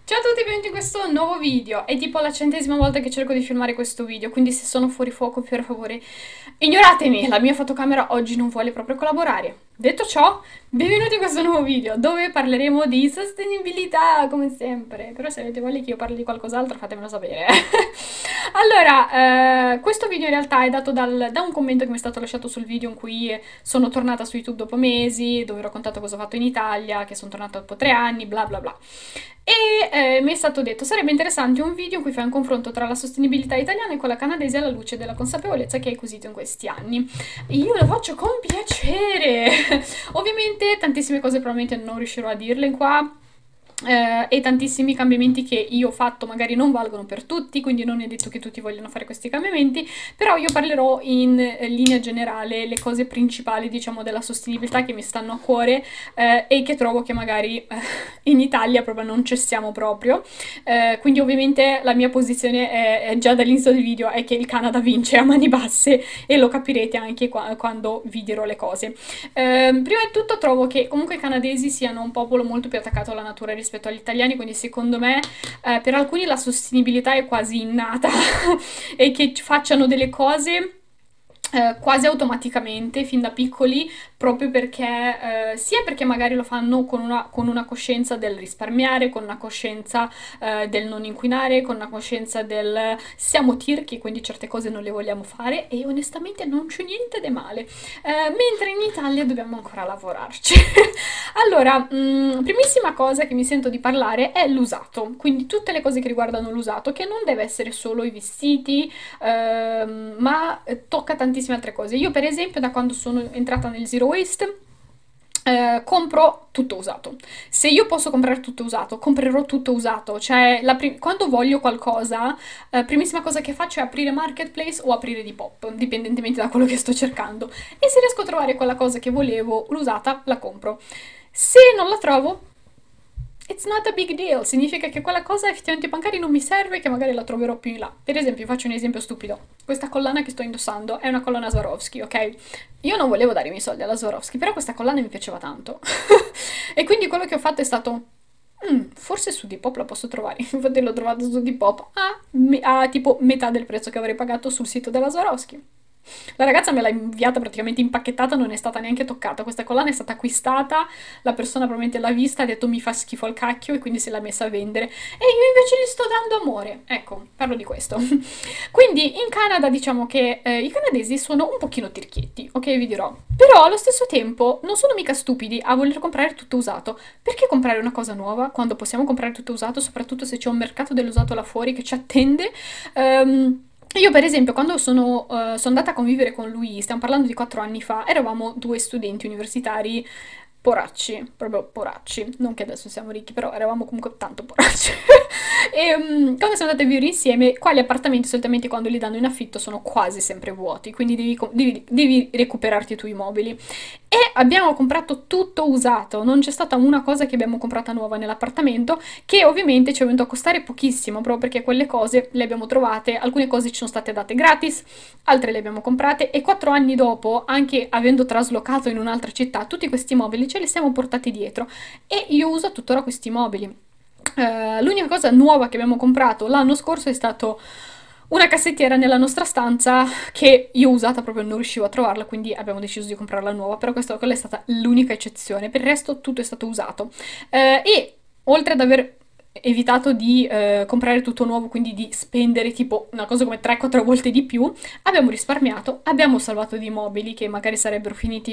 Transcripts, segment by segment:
Ciao a tutti, benvenuti in questo nuovo video. È tipo la 100ª volta che cerco di filmare questo video, quindi se sono fuori fuoco, per favore, ignoratemi. La mia fotocamera oggi non vuole proprio collaborare. Detto ciò, benvenuti in questo nuovo video, dove parleremo di sostenibilità, come sempre. Però se avete voglia che io parli di qualcos'altro, fatemelo sapere. Allora, questo video in realtà è dato da un commento che mi è stato lasciato sul video in cui sono tornata su YouTube dopo mesi, dove ho raccontato cosa ho fatto in Italia, che sono tornata dopo 3 anni, bla bla bla. E mi è stato detto, sarebbe interessante un video in cui fai un confronto tra la sostenibilità italiana e quella canadese alla luce della consapevolezza che hai acquisito in questi anni. Io lo faccio con piacere! Ovviamente tantissime cose probabilmente non riuscirò a dirle qua. E tantissimi cambiamenti che io ho fatto magari non valgono per tutti, quindi non è detto che tutti vogliano fare questi cambiamenti, però io parlerò in linea generale le cose principali, diciamo, della sostenibilità che mi stanno a cuore e che trovo che magari in Italia proprio non cessiamo proprio. Quindi ovviamente la mia posizione è già dall'inizio del video è che il Canada vince a mani basse e lo capirete anche quando vi dirò le cose. Prima di tutto trovo che comunque i canadesi siano un popolo molto più attaccato alla natura rispetto agli italiani, quindi secondo me per alcuni la sostenibilità è quasi innata e che facciano delle cose quasi automaticamente fin da piccoli, proprio perché sia perché magari lo fanno con una coscienza del risparmiare, con una coscienza del non inquinare, con una coscienza del siamo tirchi, quindi certe cose non le vogliamo fare e onestamente non c'è niente di male. Mentre in Italia dobbiamo ancora lavorarci. Allora, primissima cosa che mi sento di parlare è l'usato, quindi tutte le cose che riguardano l'usato, che non deve essere solo i vestiti, ma tocca tantissime altre cose. Io per esempio da quando sono entrata nel Zero Waste compro tutto usato. Se io posso comprare tutto usato, comprerò tutto usato. Cioè, quando voglio qualcosa, primissima cosa che faccio è aprire Marketplace o aprire Depop, dipendentemente da quello che sto cercando. E se riesco a trovare quella cosa che volevo, l'usata, la compro. Se non la trovo, it's not a big deal, significa che quella cosa effettivamente magari non mi serve, che magari la troverò più in là. Per esempio, faccio un esempio stupido. Questa collana che sto indossando è una collana Swarovski, ok? Io non volevo dare i miei soldi alla Swarovski, però questa collana mi piaceva tanto. E quindi quello che ho fatto è stato, forse su Depop la posso trovare. Infatti l'ho trovato su Depop a tipo metà del prezzo che avrei pagato sul sito della Swarovski. La ragazza me l'ha inviata praticamente impacchettata, non è stata neanche toccata. Questa collana è stata acquistata, la persona probabilmente l'ha vista, ha detto mi fa schifo al cacchio e quindi se l'ha messa a vendere. E io invece gli sto dando amore. Ecco, parlo di questo. Quindi in Canada diciamo che i canadesi sono un pochino tirchietti, ok, vi dirò. Però allo stesso tempo non sono mica stupidi a voler comprare tutto usato. Perché comprare una cosa nuova quando possiamo comprare tutto usato, soprattutto se c'è un mercato dell'usato là fuori che ci attende? Io per esempio quando sono andata a convivere con lui, stiamo parlando di 4 anni fa, eravamo due studenti universitari poracci, proprio poracci, non che adesso siamo ricchi, però eravamo comunque tanto poracci. E quando siamo andati a vivere insieme, qua gli appartamenti solitamente quando li danno in affitto sono quasi sempre vuoti, quindi devi recuperarti i tuoi mobili. E abbiamo comprato tutto usato, non c'è stata una cosa che abbiamo comprata nuova nell'appartamento, che ovviamente ci è venuto a costare pochissimo, proprio perché quelle cose le abbiamo trovate, alcune cose ci sono state date gratis, altre le abbiamo comprate e 4 anni dopo, anche avendo traslocato in un'altra città, tutti questi mobili ce li siamo portati dietro e io uso tuttora questi mobili. L'unica cosa nuova che abbiamo comprato l'anno scorso è stato una cassettiera nella nostra stanza che io usata proprio non riuscivo a trovarla, quindi abbiamo deciso di comprarla nuova, però quella è stata l'unica eccezione, per il resto tutto è stato usato. E oltre ad aver evitato di comprare tutto nuovo, quindi di spendere tipo una cosa come 3-4 volte di più, abbiamo risparmiato, abbiamo salvato dei mobili che magari sarebbero finiti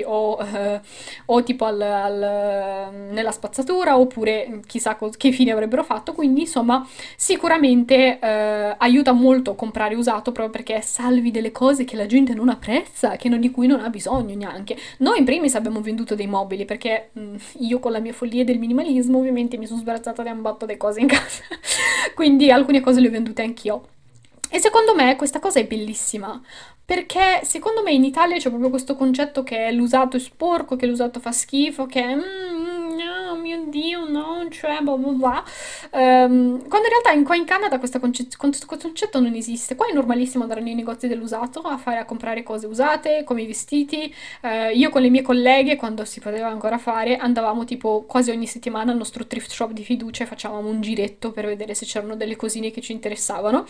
o tipo nella spazzatura oppure chissà che fine avrebbero fatto, quindi insomma sicuramente aiuta molto comprare usato proprio perché salvi delle cose che la gente non apprezza, di cui non ha bisogno neanche. Noi in primis abbiamo venduto dei mobili perché io con la mia follia del minimalismo ovviamente mi sono sbarazzata da un botto di cose in casa, quindi alcune cose le ho vendute anch'io. E secondo me questa cosa è bellissima, perché secondo me in Italia c'è proprio questo concetto che l'usato è sporco, che l'usato fa schifo, che oh mio mio Dio, no, cioè, blah blah blah. Quando in realtà qua in Canada questo concetto non esiste. Qua è normalissimo andare nei negozi dell'usato a comprare cose usate, come i vestiti. Io con le mie colleghe, quando si poteva ancora fare, andavamo tipo quasi ogni settimana al nostro thrift shop di fiducia e facevamo un giretto per vedere se c'erano delle cosine che ci interessavano.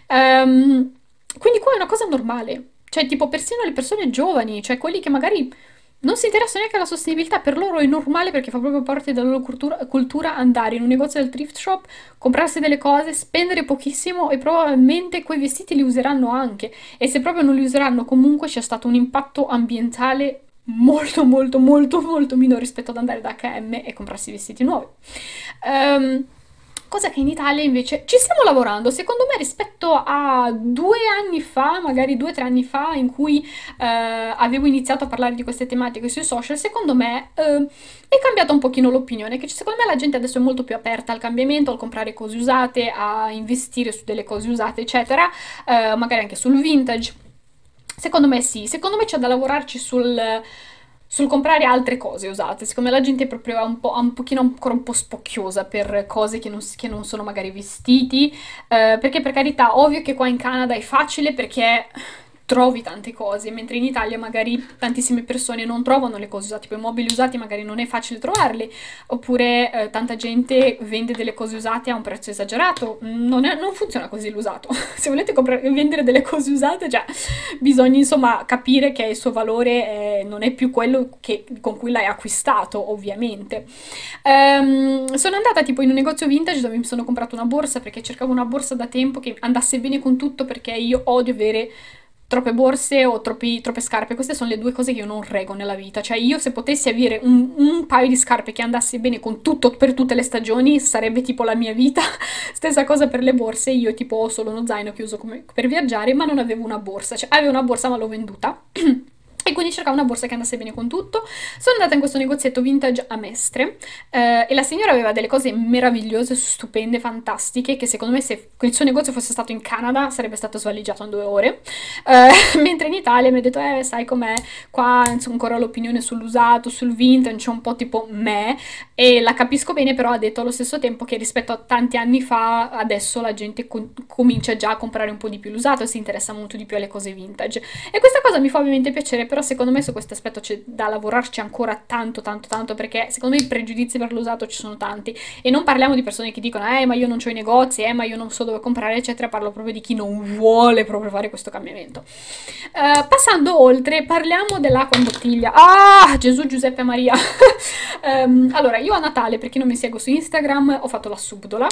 Quindi qua è una cosa normale. Cioè, tipo, persino le persone giovani, cioè quelli che magari non si interessano neanche alla sostenibilità, per loro è normale perché fa proprio parte della loro cultura andare in un negozio del thrift shop, comprarsi delle cose, spendere pochissimo e probabilmente quei vestiti li useranno anche. E se proprio non li useranno, comunque c'è stato un impatto ambientale molto molto molto molto minore rispetto ad andare da H&M e comprarsi vestiti nuovi. Ehm, Cosa che in Italia invece ci stiamo lavorando, secondo me rispetto a 2 anni fa, magari 2 o 3 anni fa, in cui avevo iniziato a parlare di queste tematiche sui social, secondo me è cambiata un pochino l'opinione, che secondo me la gente adesso è molto più aperta al cambiamento, al comprare cose usate, a investire su delle cose usate, eccetera, magari anche sul vintage. Secondo me sì, secondo me c'è da lavorarci sul comprare altre cose usate. Secondo me la gente è proprio un pochino ancora un po' spocchiosa per cose che non sono magari vestiti. Perché per carità, ovvio che qua in Canada è facile perché trovi tante cose, mentre in Italia magari tantissime persone non trovano le cose usate, tipo i mobili usati magari non è facile trovarli, oppure tanta gente vende delle cose usate a un prezzo esagerato. Non funziona così l'usato. Se volete vendere delle cose usate, cioè, bisogna insomma capire che il suo valore non è più quello con cui l'hai acquistato, ovviamente. Sono andata tipo in un negozio vintage dove mi sono comprato una borsa perché cercavo una borsa da tempo che andasse bene con tutto perché io odio avere troppe borse o troppe scarpe. Queste sono le due cose che io non reggo nella vita. Cioè io se potessi avere un paio di scarpe che andasse bene con tutto per tutte le stagioni sarebbe tipo la mia vita. Stessa cosa per le borse, io tipo ho solo uno zaino che uso per viaggiare, ma non avevo una borsa. Cioè avevo una borsa ma l'ho venduta. E quindi cercavo una borsa che andasse bene con tutto. Sono andata in questo negozietto vintage a Mestre e la signora aveva delle cose meravigliose, stupende, fantastiche, che secondo me se il suo negozio fosse stato in Canada sarebbe stato svaligiato in 2 ore. Mentre in Italia mi ha detto, sai com'è, qua insomma, ancora l'opinione sull'usato, sul vintage, c'è un po' tipo me, e la capisco bene, però ha detto allo stesso tempo che rispetto a tanti anni fa, adesso la gente comincia già a comprare un po' di più l'usato e si interessa molto di più alle cose vintage. E questa cosa mi fa ovviamente piacere, però secondo me su questo aspetto c'è da lavorarci ancora tanto tanto tanto, perché secondo me i pregiudizi per l'usato ci sono tanti, e non parliamo di persone che dicono ma io non ho i negozi, ma io non so dove comprare eccetera, parlo proprio di chi non vuole proprio fare questo cambiamento. Passando oltre, parliamo dell'acqua in bottiglia. Ah, Gesù, Giuseppe, Maria. Allora, io a Natale, per chi non mi segue su Instagram, ho fatto la subdola.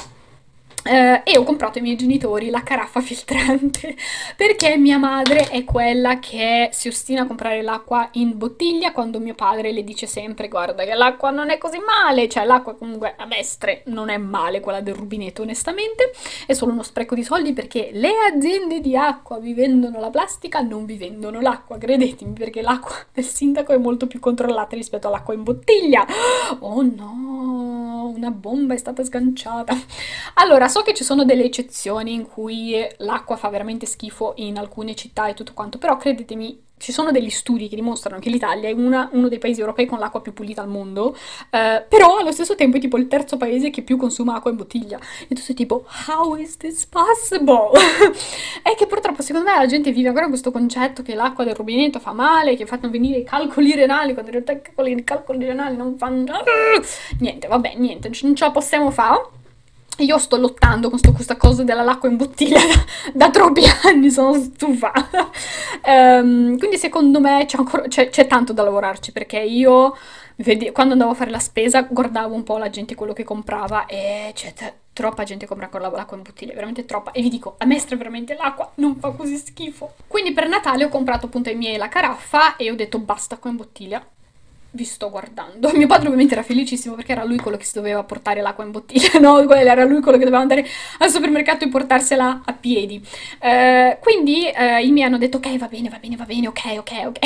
E ho comprato ai miei genitori la caraffa filtrante perché mia madre è quella che si ostina a comprare l'acqua in bottiglia quando mio padre le dice sempre guarda che l'acqua non è così male, cioè l'acqua comunque a Mestre non è male, quella del rubinetto onestamente, è solo uno spreco di soldi perché le aziende di acqua vi vendono la plastica, non vi vendono l'acqua, credetemi, perché l'acqua del sindaco è molto più controllata rispetto all'acqua in bottiglia. Oh no, una bomba è stata sganciata. Allora, so che ci sono delle eccezioni in cui l'acqua fa veramente schifo in alcune città e tutto quanto, però credetemi, ci sono degli studi che dimostrano che l'Italia è uno dei paesi europei con l'acqua più pulita al mondo, però allo stesso tempo è tipo il terzo paese che più consuma acqua in bottiglia. E tu sei tipo, how is this possible? È che purtroppo secondo me la gente vive ancora questo concetto che l'acqua del rubinetto fa male, che fanno venire i calcoli renali, quando in realtà i calcoli renali non fanno... Niente, vabbè, niente, non ce la possiamo fare. Io sto lottando con questa cosa dell'acqua in bottiglia da troppi anni, sono stufa. Quindi secondo me c'è tanto da lavorarci, perché io quando andavo a fare la spesa guardavo un po' la gente quello che comprava e c'è troppa gente che compra ancora l'acqua in bottiglia, veramente troppa. E vi dico, a Mestre veramente l'acqua non fa così schifo. Quindi per Natale ho comprato appunto ai miei la caraffa e ho detto basta acqua in bottiglia. Vi sto guardando. Mio padre ovviamente era felicissimo perché era lui quello che si doveva portare l'acqua in bottiglia, no? Era lui quello che doveva andare al supermercato e portarsela a piedi. Quindi i miei hanno detto ok, va bene, ok.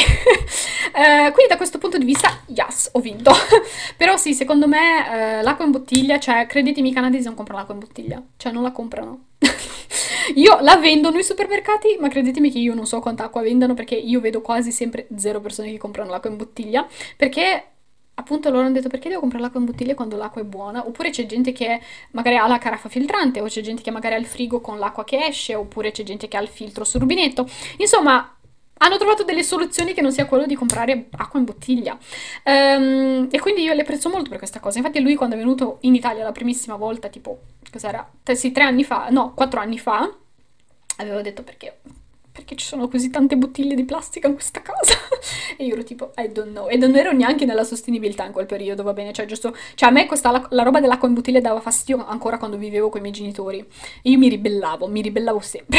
Quindi da questo punto di vista, yes, ho vinto. Però sì, secondo me l'acqua in bottiglia, cioè credetemi, i canadesi non comprano l'acqua in bottiglia, cioè non la comprano. Io la vendono ai supermercati, ma credetemi che io non so quanta acqua vendano perché io vedo quasi sempre zero persone che comprano l'acqua in bottiglia, perché appunto loro hanno detto perché devo comprare l'acqua in bottiglia quando l'acqua è buona? Oppure c'è gente che magari ha la caraffa filtrante, o c'è gente che magari ha il frigo con l'acqua che esce, oppure c'è gente che ha il filtro sul rubinetto. Insomma, hanno trovato delle soluzioni che non sia quello di comprare acqua in bottiglia. E quindi io le apprezzo molto per questa cosa. Infatti lui quando è venuto in Italia la primissima volta, tipo, cos'era? Sì, 3 anni fa, no, 4 anni fa, avevo detto perché ci sono così tante bottiglie di plastica in questa casa? E io ero tipo, I don't know. E non ero neanche nella sostenibilità in quel periodo, va bene? Cioè, giusto. Cioè, a me la roba dell'acqua in bottiglia dava fastidio ancora quando vivevo con i miei genitori. E io mi ribellavo sempre.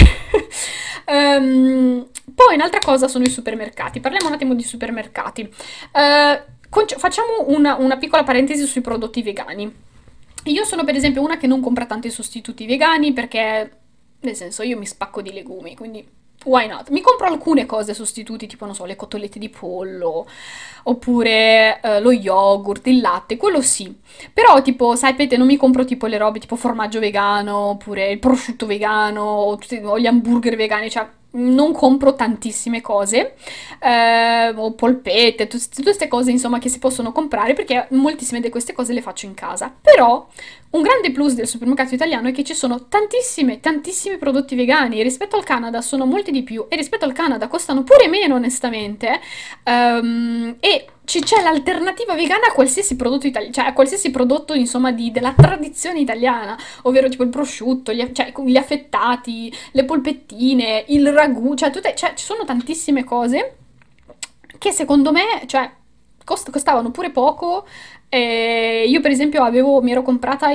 Poi un'altra cosa sono i supermercati. Parliamo un attimo di supermercati. Facciamo una piccola parentesi sui prodotti vegani. Io sono per esempio una che non compra tanti sostituti vegani perché, nel senso, io mi spacco di legumi, quindi why not? Mi compro alcune cose sostituti, tipo, non so, le cotolette di pollo, oppure lo yogurt, il latte, quello sì. Però, tipo, sapete, non mi compro tipo le robe tipo formaggio vegano, oppure il prosciutto vegano, o gli hamburger vegani, cioè non compro tantissime cose, o polpette, tutte queste cose insomma che si possono comprare perché moltissime di queste cose le faccio in casa. Però un grande plus del supermercato italiano è che ci sono tantissimi prodotti vegani. Rispetto al Canada sono molti di più e rispetto al Canada costano pure meno onestamente. E c'è l'alternativa vegana a qualsiasi prodotto italiano, cioè a qualsiasi prodotto insomma della tradizione italiana, ovvero tipo il prosciutto, cioè, gli affettati, le polpettine, il ragù, cioè ci sono tantissime cose che secondo me, cioè, costavano pure poco. Io per esempio mi ero comprata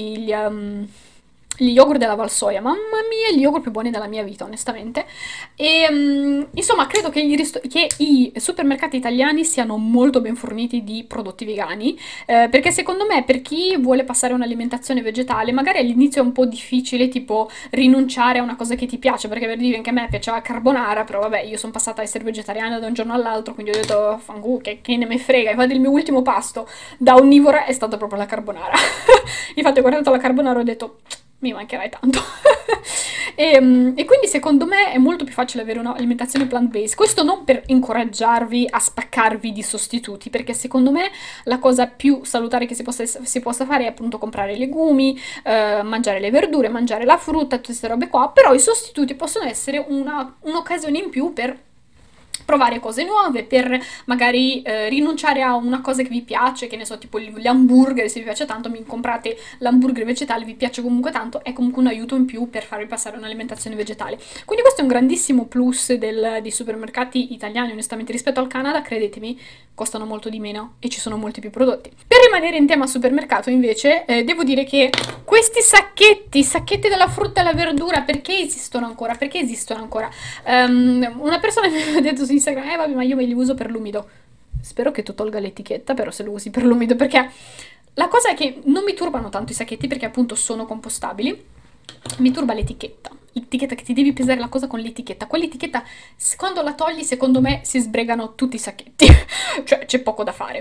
gli yogurt della Valsoia, mamma mia, gli yogurt più buoni della mia vita, onestamente. E insomma, credo che che i supermercati italiani siano molto ben forniti di prodotti vegani, perché secondo me per chi vuole passare un'alimentazione vegetale, magari all'inizio è un po' difficile, tipo rinunciare a una cosa che ti piace, perché per dire anche a me piaceva carbonara, però vabbè, io sono passata a essere vegetariana da un giorno all'altro, quindi ho detto, fangu, che ne me frega. Infatti il mio ultimo pasto da onnivora è stato proprio la carbonara. Infatti ho guardato la carbonara e ho detto, mi mancherai tanto. E quindi secondo me è molto più facile avere un'alimentazione plant-based. Questo non per incoraggiarvi a spaccarvi di sostituti, perché secondo me la cosa più salutare che si possa fare è appunto comprare legumi, mangiare le verdure, mangiare la frutta, tutte queste robe qua, però i sostituti possono essere un'occasione in più per provare cose nuove, per magari rinunciare a una cosa che vi piace, che ne so, tipo gli hamburger, se vi piace tanto, mi comprate l'hamburger vegetale, vi piace comunque tanto, è comunque un aiuto in più per farvi passare un'alimentazione vegetale. Quindi questo è un grandissimo plus dei supermercati italiani, onestamente, rispetto al Canada, credetemi, costano molto di meno e ci sono molti più prodotti. Per rimanere in tema supermercato, invece, devo dire che questi sacchetti della frutta e della verdura, perché esistono ancora? Perché esistono ancora? Una persona mi aveva detto su Instagram, vabbè, ma io me li uso per l'umido. Spero che tu tolga l'etichetta, però se lo usi per l'umido, perché la cosa è che non mi turbano tanto i sacchetti, perché appunto sono compostabili. Mi turba l'etichetta. L'etichetta che ti devi pesare la cosa con l'etichetta. Quell'etichetta, quando la togli, secondo me si sbregano tutti i sacchetti. Cioè, c'è poco da fare.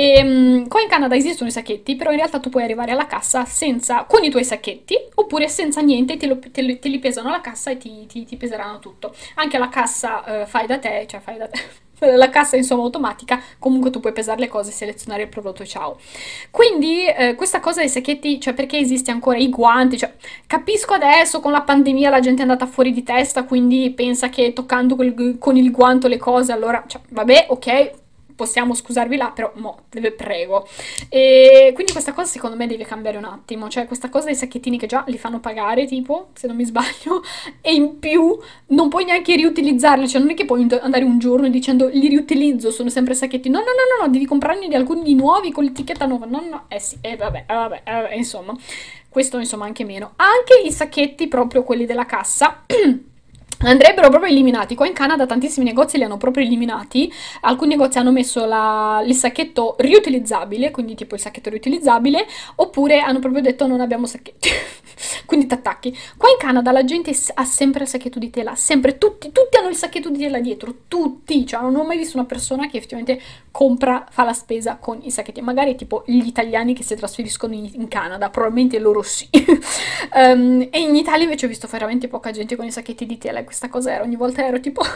Qua in Canada esistono i sacchetti, però in realtà tu puoi arrivare alla cassa con i tuoi sacchetti, oppure senza niente, te li pesano alla cassa e ti peseranno tutto. Anche la cassa fai da te, cioè fai da te. La cassa insomma automatica, comunque tu puoi pesare le cose, selezionare il prodotto e ciao. Quindi questa cosa dei sacchetti, cioè perché esiste ancora i guanti, cioè capisco adesso con la pandemia la gente è andata fuori di testa, quindi pensa che toccando con il guanto le cose, allora, cioè, vabbè, ok, possiamo scusarvi là, però mo, ve prego. E quindi questa cosa secondo me deve cambiare un attimo, cioè questa cosa dei sacchettini che già li fanno pagare, tipo, se non mi sbaglio, e in più non puoi neanche riutilizzarli, cioè non è che puoi andare un giorno dicendo li riutilizzo, sono sempre sacchetti, no, devi comprarne di alcuni di nuovi con l'etichetta nuova, no, sì, vabbè, insomma, questo insomma anche meno. Anche i sacchetti, proprio quelli della cassa, andrebbero proprio eliminati. Qua in Canada tantissimi negozi li hanno proprio eliminati. Alcuni negozi hanno messo il sacchetto riutilizzabile, quindi tipo il sacchetto riutilizzabile, oppure hanno proprio detto non abbiamo sacchetti. Quindi t'attacchi. Qua in Canada la gente ha sempre il sacchetto di tela, sempre, tutti hanno il sacchetto di tela dietro, tutti, cioè non ho mai visto una persona che effettivamente fa la spesa con i sacchetti, magari tipo gli italiani che si trasferiscono in Canada, probabilmente loro sì. E in Italia invece ho visto veramente poca gente con i sacchetti di tela, e questa cosa ogni volta ero tipo,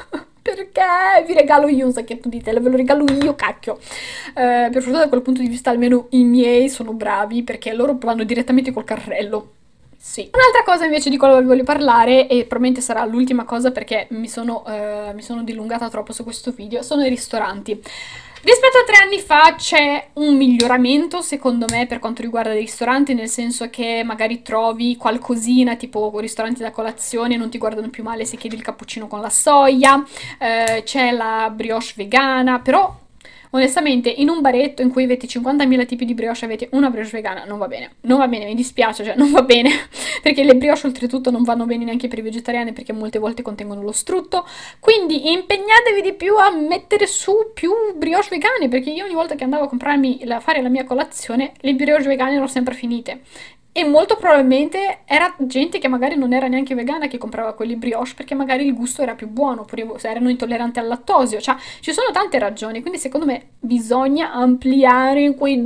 perché vi regalo io un sacchetto di tela, ve lo regalo io, cacchio. Per fortuna da quel punto di vista almeno i miei sono bravi, perché loro vanno direttamente col carrello. Sì. Un'altra cosa invece di cui voglio parlare, e probabilmente sarà l'ultima cosa perché mi sono dilungata troppo su questo video, sono i ristoranti. Rispetto a 3 anni fa c'è un miglioramento secondo me per quanto riguarda i ristoranti, nel senso che magari trovi qualcosina tipo ristoranti da colazione, non ti guardano più male se chiedi il cappuccino con la soia, c'è la brioche vegana, però onestamente in un baretto in cui avete 50.000 tipi di brioche avete una brioche vegana, non va bene, non va bene, mi dispiace, cioè non va bene, perché le brioche oltretutto non vanno bene neanche per i vegetariani perché molte volte contengono lo strutto, quindi impegnatevi di più a mettere su più brioche vegane, perché io ogni volta che andavo a fare la mia colazione, le brioche vegane erano sempre finite. E molto probabilmente era gente che magari non era neanche vegana che comprava quelli brioche perché magari il gusto era più buono, oppure se erano intolleranti al lattosio, cioè ci sono tante ragioni, quindi secondo me bisogna ampliare quei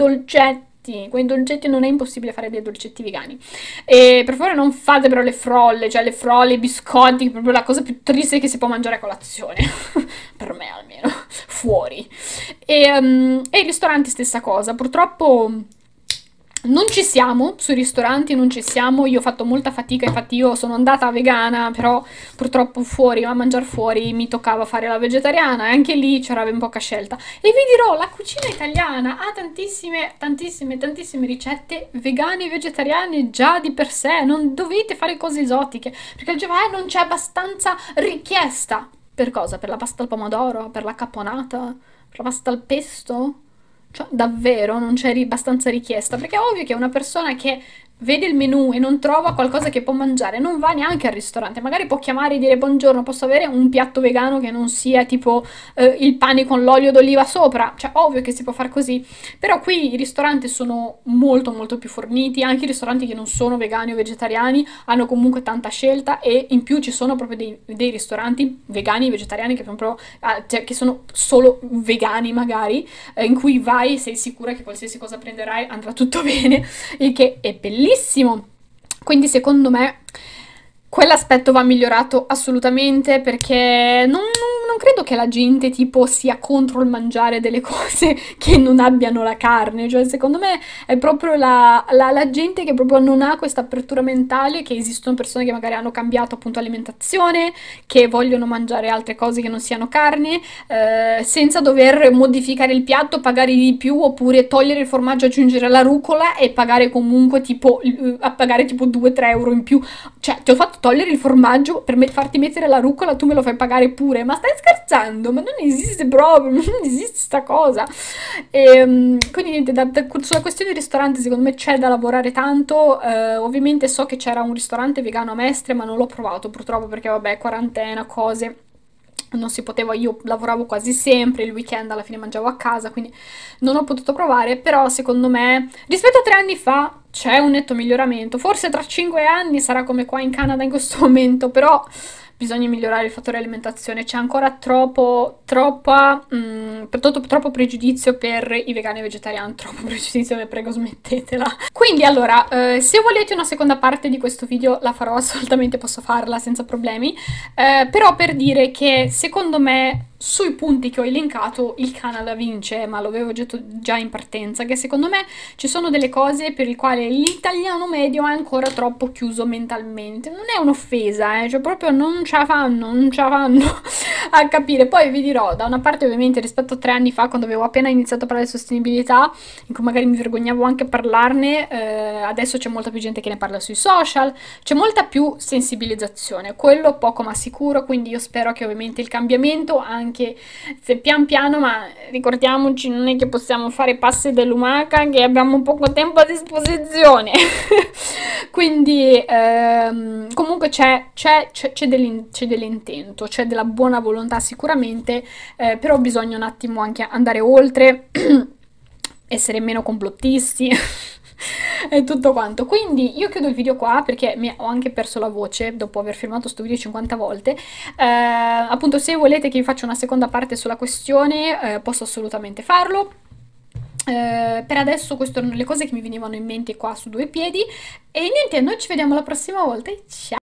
dolcetti non è impossibile fare dei dolcetti vegani. E per favore non fate però le frolle, cioè le frolle, i biscotti, proprio la cosa più triste che si può mangiare a colazione, per me almeno, fuori. E i ristoranti stessa cosa, purtroppo non ci siamo, sui ristoranti non ci siamo, io ho fatto molta fatica, infatti io sono andata vegana, però purtroppo fuori, a mangiare fuori mi toccava fare la vegetariana e anche lì c'era ben poca scelta. E vi dirò, la cucina italiana ha tantissime ricette vegane e vegetariane già di per sé, non dovete fare cose esotiche, perché il non c'è abbastanza richiesta. Per cosa? Per la pasta al pomodoro? Per la caponata? Per la pasta al pesto? Cioè, davvero non c'è abbastanza richiesta? Perché è ovvio che una persona che vede il menù e non trova qualcosa che può mangiare, non va neanche al ristorante. Magari può chiamare e dire buongiorno, posso avere un piatto vegano che non sia tipo il pane con l'olio d'oliva sopra? Cioè, ovvio che si può fare così. Però qui i ristoranti sono molto più forniti, anche i ristoranti che non sono vegani o vegetariani hanno comunque tanta scelta e in più ci sono proprio dei ristoranti vegani e vegetariani che, proprio, cioè, che sono solo vegani magari, in cui vai e sei sicura che qualsiasi cosa prenderai andrà tutto bene, il che è bellissimo. Quindi secondo me quell'aspetto va migliorato assolutamente, perché non credo che la gente tipo sia contro il mangiare delle cose che non abbiano la carne, cioè secondo me è proprio la gente che proprio non ha questa apertura mentale, che esistono persone che magari hanno cambiato appunto alimentazione, che vogliono mangiare altre cose che non siano carne, senza dover modificare il piatto, pagare di più, oppure togliere il formaggio, aggiungere la rucola e pagare comunque tipo, a pagare tipo 2-3 euro in più. Cioè, ti ho fatto togliere il formaggio per farti mettere la rucola, tu me lo fai pagare pure, ma stai scherzando? Ma non esiste proprio, non esiste sta cosa. Quindi niente, sulla questione di ristorante secondo me c'è da lavorare tanto. Ovviamente so che c'era un ristorante vegano a Mestre, ma non l'ho provato purtroppo perché vabbè, quarantena, cose, non si poteva, io lavoravo quasi sempre, il weekend alla fine mangiavo a casa, quindi non ho potuto provare, però secondo me rispetto a 3 anni fa c'è un netto miglioramento, forse tra 5 anni sarà come qua in Canada in questo momento, però bisogna migliorare il fattore alimentazione, c'è ancora troppo pregiudizio per i vegani e vegetariani, troppo pregiudizio, vi prego smettetela. Quindi allora, se volete una seconda parte di questo video la farò assolutamente, posso farla senza problemi, però per dire che secondo me sui punti che ho elencato il Canada vince, ma lo avevo detto già in partenza, che secondo me ci sono delle cose per le quali l'italiano medio è ancora troppo chiuso mentalmente. Non è un'offesa, cioè proprio non ce la fanno a capire. Poi vi dirò, da una parte ovviamente rispetto a 3 anni fa, quando avevo appena iniziato a parlare di sostenibilità, in cui magari mi vergognavo anche a parlarne, adesso c'è molta più gente che ne parla sui social, c'è molta più sensibilizzazione, quello poco ma sicuro, quindi io spero che ovviamente il cambiamento, anche se pian piano, ma ricordiamoci, non è che possiamo fare passi dell'umaca, che abbiamo poco tempo a disposizione. Quindi comunque c'è dell'intento, c'è della buona volontà sicuramente, però bisogna un attimo anche andare oltre, essere meno complottisti e tutto quanto. Quindi io chiudo il video qua perché ho anche perso la voce dopo aver filmato questo video 50 volte. Appunto, se volete che vi faccia una seconda parte sulla questione, posso assolutamente farlo. Per adesso queste erano le cose che mi venivano in mente qua su due piedi e niente, noi ci vediamo la prossima volta e ciao!